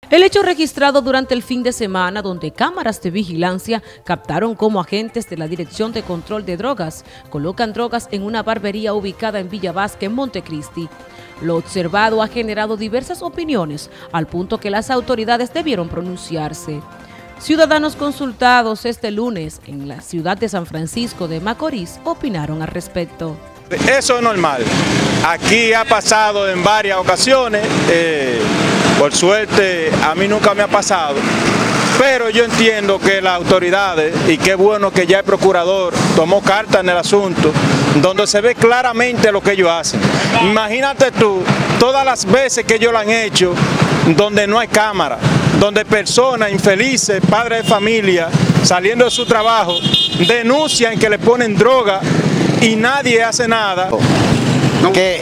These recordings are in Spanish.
El hecho registrado durante el fin de semana, donde cámaras de vigilancia captaron cómo agentes de la Dirección de Control de Drogas colocan drogas en una barbería ubicada en Villa Vázquez, Montecristi. Lo observado ha generado diversas opiniones, al punto que las autoridades debieron pronunciarse. Ciudadanos consultados este lunes en la ciudad de San Francisco de Macorís opinaron al respecto. Eso es normal. Aquí ha pasado en varias ocasiones. Por suerte a mí nunca me ha pasado, pero yo entiendo que las autoridades, y qué bueno que ya el procurador tomó carta en el asunto, donde se ve claramente lo que ellos hacen. Imagínate tú, todas las veces que ellos lo han hecho, donde no hay cámara, donde personas infelices, padres de familia, saliendo de su trabajo, denuncian que le ponen droga y nadie hace nada. Que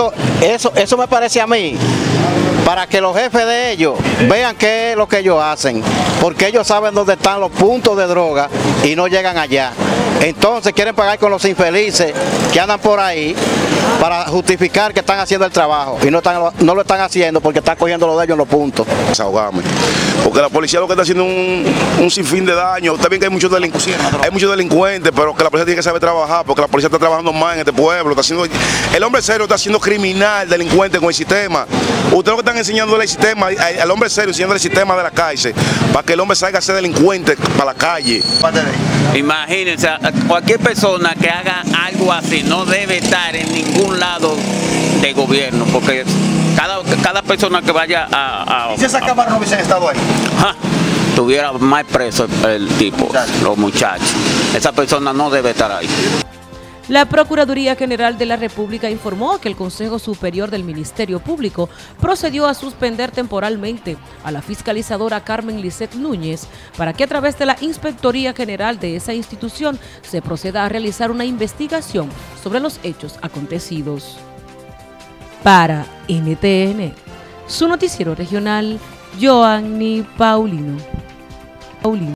eso me parece a mí, para que los jefes de ellos vean qué es lo que ellos hacen, porque ellos saben dónde están los puntos de droga y no llegan allá. Entonces quieren pagar con los infelices que andan por ahí para justificar que están haciendo el trabajo y no lo están haciendo porque están cogiendo lo de ellos en los puntos. Desahogame, porque la policía lo que está haciendo un sinfín de daño. Está bien que hay muchos delincuentes, pero que la policía tiene que saber trabajar, porque la policía está trabajando más en este pueblo. El hombre serio está siendo criminal, delincuente con el sistema. Ustedes lo que están enseñándole el sistema, al hombre serio, enseñándole el sistema de la cárcel, para que el hombre salga a ser delincuente para la calle. Imagínense, cualquier persona que haga algo así no debe estar en ningún lado de gobierno, porque cada persona que vaya ¿Y si esa cámara no hubiesen estado ahí? Tuviera más preso el tipo, los muchachos. Esa persona no debe estar ahí. La Procuraduría General de la República informó que el Consejo Superior del Ministerio Público procedió a suspender temporalmente a la fiscalizadora Carmen Lisset Núñez para que a través de la Inspectoría General de esa institución se proceda a realizar una investigación sobre los hechos acontecidos. Para NTN, su noticiero regional, Joanny Paulino.